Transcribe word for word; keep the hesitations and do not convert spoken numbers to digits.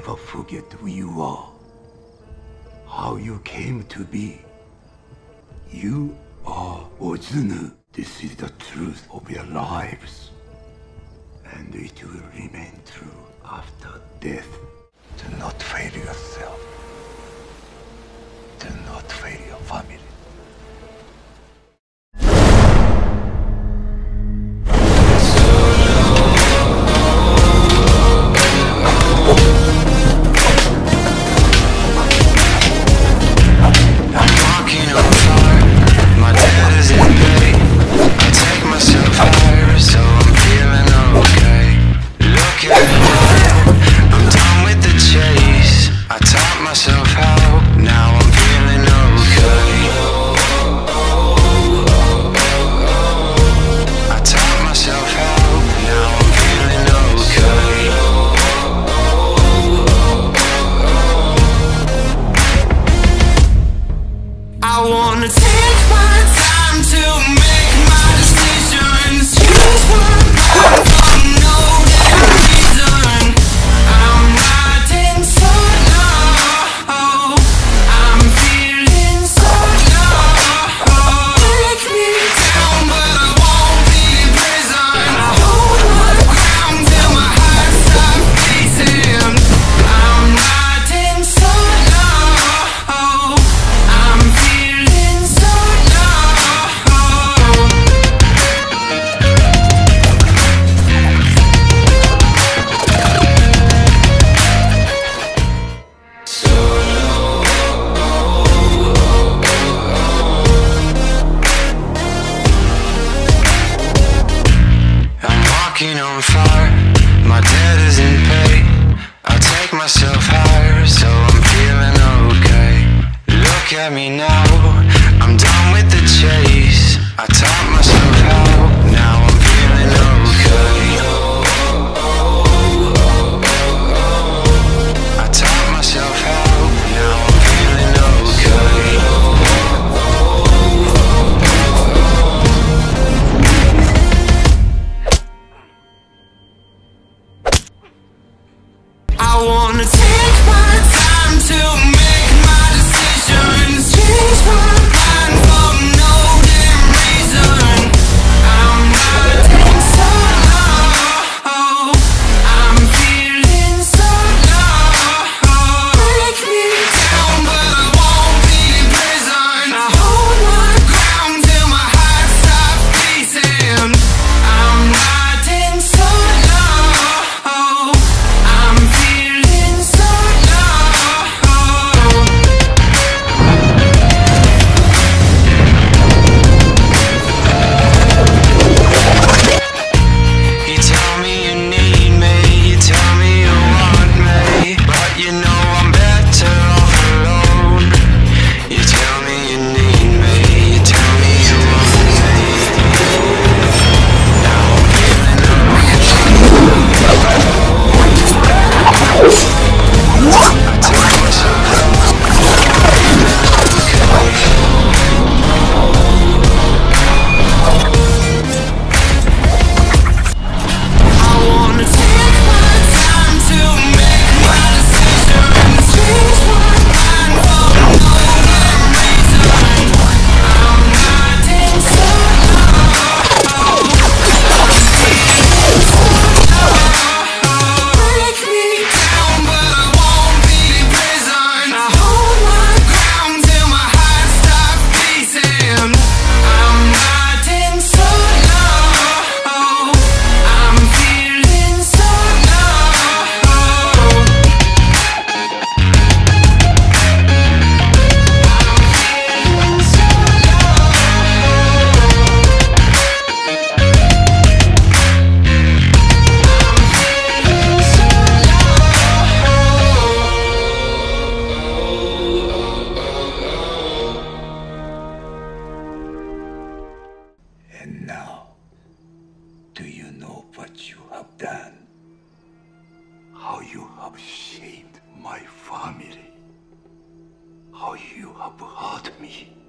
never forget who you are, how you came to be. You are Ozunu. This is the truth of your lives, and it will remain true after death. Do not fail yourself. Do not fail your family. I wanna take my time to make my decisions. Choose one path for no damn reason. I'm riding solo. I'm feeling so low. Take me down, but I won't be in prison. I hold my ground till my heart stops beating. I'm riding solo. I'm feeling so walking on fire, my debt is in pay. I take myself higher, so I'm feeling okay. Look at me now, I'm done with the chase. I taught myself how, now I'm feeling okay. I taught myself how, now I'm feeling okay. I wanna take my time to make my decisions. Change my mind for no damn reason. I'm riding solo. I'm feeling so low. Break me down, but I won't be in prison. I hold my ground till my heart stops beating. I'm riding solo. I'm feeling so You tell me you need me, you tell me you want me, but you know I'm better off alone. You tell me you need me, you tell me you want me. Now I'm feeling okay. I tell myself I wanna take my time to make my decisions. Change my mind for no damn reason. I'm riding solo. Break me down, but I won't be in prison. I hold my ground till my heart stops beating. I'm riding solo. I'm feeling so And now, do you know what you have done? How you have shamed my family? How you have hurt me?